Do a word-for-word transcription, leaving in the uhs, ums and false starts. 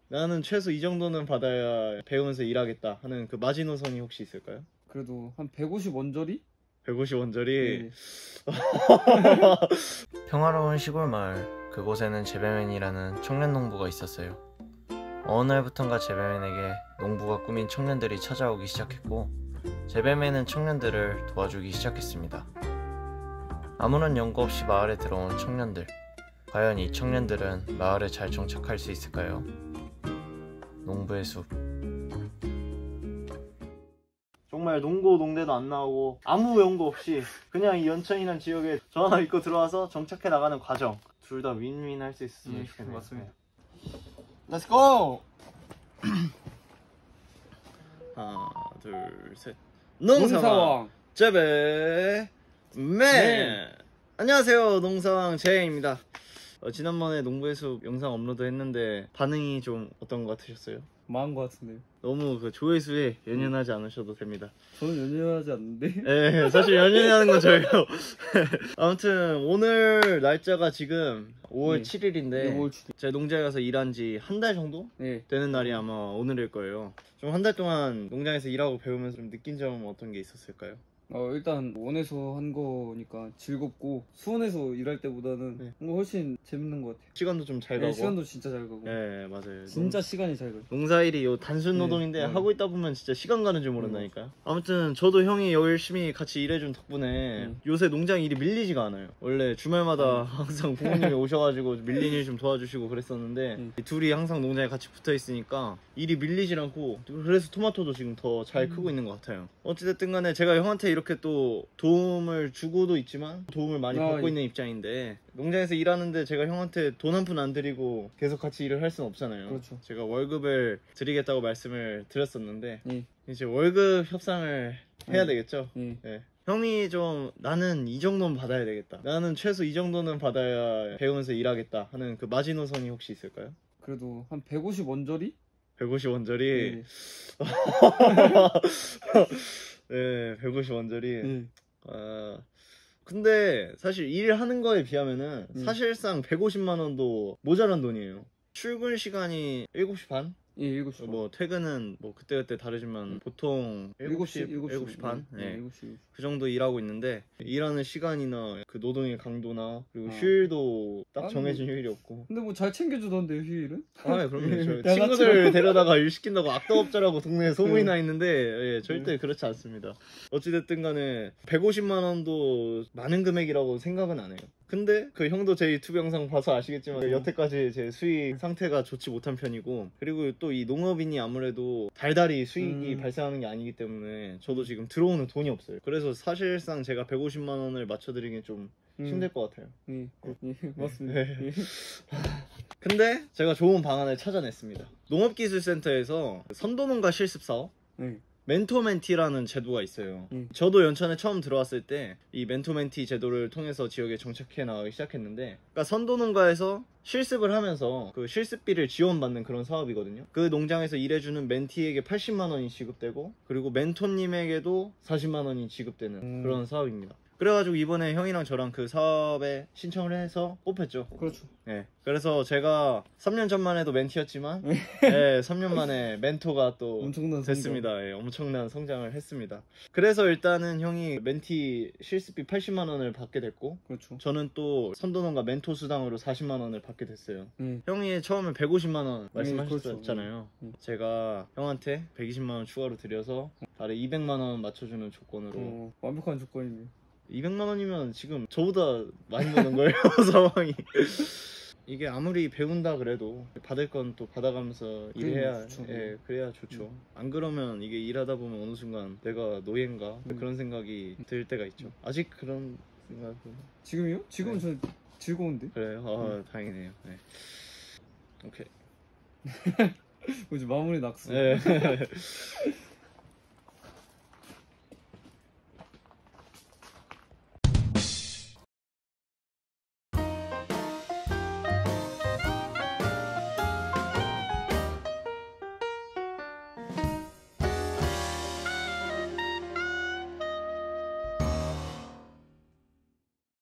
나는 최소 이 정도는 받아야 배우면서 일하겠다 하는 그 마지노선이 혹시 있을까요? 그래도 한 백오십 원저리? 백오십 원짜리? 네. 평화로운 시골 마을, 그곳에는 재배맨이라는 청년 농부가 있었어요. 어느 날부턴가 재배맨에게 농부가 꾸민 청년들이 찾아오기 시작했고, 재배맨은 청년들을 도와주기 시작했습니다. 아무런 연고 없이 마을에 들어온 청년들, 과연 이 청년들은 마을에 잘 정착할 수 있을까요? 농부의 숲. 정말 농고 농대도 안 나오고 아무 연고 없이 그냥 이 연천이라는 지역에 전화 입고 들어와서 정착해 나가는 과정, 둘 다 윈윈 할 수 있었으면 네, 좋겠네요. 맞습니다. Let's go! 하나 둘셋 농사왕 재배맨. 네. 안녕하세요, 농사왕 재입니다. 어, 지난번에 농부의 숲 영상 업로드 했는데 반응이 좀 어떤 것 같으셨어요? 망한 것 같은데요. 너무 그 조회수에 연연하지 않으셔도 됩니다. 저는 연연하지 않는데. 네, 사실 연연하는 건 저예요. 아무튼 오늘 날짜가 지금 오월 네. 칠 일인데 오월 칠 일. 제가 농장에 가서 일한 지 한 달 정도 네. 되는 날이 아마 오늘일 거예요. 좀 한 달 동안 농장에서 일하고 배우면서 좀 느낀 점은 어떤 게 있었을까요? 어, 일단 원에서 한 거니까 즐겁고 수원에서 일할 때보다는 네. 뭔가 훨씬 재밌는 것 같아요. 시간도 좀 잘 네, 가고. 시간도 진짜 잘 가고. 네, 맞아요. 진짜 시간이 잘 가요. 농사일이 요 단순 네, 노동인데 네. 하고 있다 보면 진짜 시간 가는 줄 모른다니까요. 아무튼 저도 형이 열심히 같이 일해준 덕분에 음. 요새 농장 일이 밀리지가 않아요. 원래 주말마다 항상 부모님이 오셔가지고 밀린 일 좀 도와주시고 그랬었는데 음. 이 둘이 항상 농장에 같이 붙어 있으니까 일이 밀리질 않고, 그래서 토마토도 지금 더 잘 음. 크고 있는 것 같아요. 어찌됐든 간에 제가 형한테 이렇게 또 도움을 주고도 있지만 도움을 많이 아, 받고 예. 있는 입장인데, 농장에서 일하는데 제가 형한테 돈 한 푼 안 드리고 계속 같이 일을 할 수는 없잖아요. 그렇죠. 제가 월급을 드리겠다고 말씀을 드렸었는데 예. 이제 월급 협상을 해야 예. 되겠죠. 예. 네. 형이 좀 나는 이 정도는 받아야 되겠다, 나는 최소 이 정도는 받아야 배우면서 일하겠다 하는 그 마지노선이 혹시 있을까요? 그래도 한 백오십 원저리? 백오십 원짜리? 네. 네, 백오십 원짜리. 예. 아, 근데 사실 일하는 거에 비하면은 음. 사실상 백오십만 원도 모자란 돈이에요. 출근 시간이 일곱 시 반? 예, 일곱 시 반. 뭐 퇴근은 뭐 그때그때 다르지만 음. 보통 일곱 시, 일곱 시, 일곱 시 반? 네, 네. 일곱 시, 일곱 시. 그 정도 일하고 있는데 일하는 시간이나 그 노동의 강도나 그리고 어. 휴일도 딱 아니, 정해진 뭐- 휴일이 없고. 근데 뭐 잘 챙겨주던데요, 휴일은? 아, 그럼요. 저 다 친구들 데려다가 일 시킨다고 악덕업자라고 동네에 소문이 음. 나 있는데 예, 절대 그렇지 않습니다. 어찌됐든 간에 백오십만 원도 많은 금액이라고 생각은 안 해요. 근데 그 형도 제 유튜브 영상 봐서 아시겠지만 음. 여태까지 제 수익 상태가 좋지 못한 편이고, 그리고 또 이 농업인이 아무래도 달달이 수익이 음. 발생하는 게 아니기 때문에 저도 지금 들어오는 돈이 없어요. 그래서 사실상 제가 백오십만 원을 맞춰드리긴 좀 음. 힘들 것 같아요. 예, 예, 맞습니다. 네. 예. 근데 제가 좋은 방안을 찾아냈습니다. 농업기술센터에서 선도농가 실습사업 예. 멘토멘티라는 제도가 있어요. 음. 저도 연천에 처음 들어왔을 때 이 멘토멘티 제도를 통해서 지역에 정착해 나가기 시작했는데, 그러니까 선도농가에서 실습을 하면서 그 실습비를 지원받는 그런 사업이거든요. 그 농장에서 일해주는 멘티에게 팔십만 원이 지급되고, 그리고 멘토님에게도 사십만 원이 지급되는 음. 그런 사업입니다. 그래가지고 이번에 형이랑 저랑 그 사업에 신청을 해서 뽑혔죠. 그렇죠. 네. 그래서 제가 삼 년 전만 해도 멘티였지만 네, 삼 년 만에 멘토가 또 엄청난 됐습니다. 예, 엄청난 성장을 했습니다. 그래서 일단은 형이 멘티 실습비 팔십만 원을 받게 됐고, 그렇죠. 저는 또 선도농가 멘토 수당으로 사십만 원을 받게 됐어요. 예. 형이 처음에 백오십만 원 말씀하셨잖아요. 그렇죠. 음. 제가 형한테 백이십만 원 추가로 드려서 달에 이백만 원 맞춰주는 조건으로. 어, 완벽한 조건이네요. 이백만 원이면 지금 저보다 많이 버는 거예요. 상황이. 이게 아무리 배운다 그래도 받을 건 또 받아가면서 일해야, 좋죠. 예, 그래야 좋죠. 음. 안 그러면 이게 일하다 보면 어느 순간 내가 노예인가 음. 그런 생각이 들 때가 있죠. 아직 그런 생각은. 지금이요? 지금은 네. 저는 즐거운데? 그래요? 아, 음. 다행이네요. 네. 오케이. 이제 마무리 낙수. 네.